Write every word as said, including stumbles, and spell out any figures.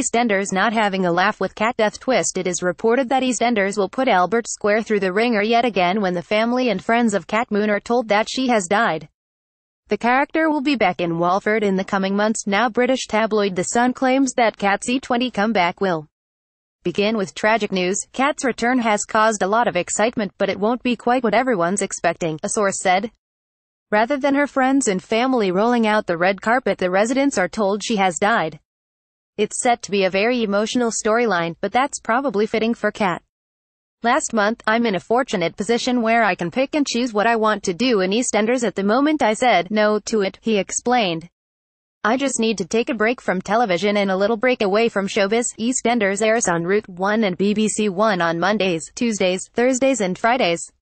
EastEnders not having a laugh with cat death twist. It is reported that EastEnders will put Albert Square through the ringer yet again when the family and friends of Cat Moon are told that she has died. The character will be back in Walford in the coming months. Now British tabloid The Sun claims that Cat's E twenty comeback will begin with tragic news. Cat's return has caused a lot of excitement, but it won't be quite what everyone's expecting, a source said. Rather than her friends and family rolling out the red carpet, the residents are told she has died. It's set to be a very emotional storyline, but that's probably fitting for Cat. Last month, I'm in a fortunate position where I can pick and choose what I want to do in EastEnders. At the moment I said no to it, he explained. I just need to take a break from television and a little break away from showbiz. EastEnders airs on Route one and B B C One on Mondays, Tuesdays, Thursdays and Fridays.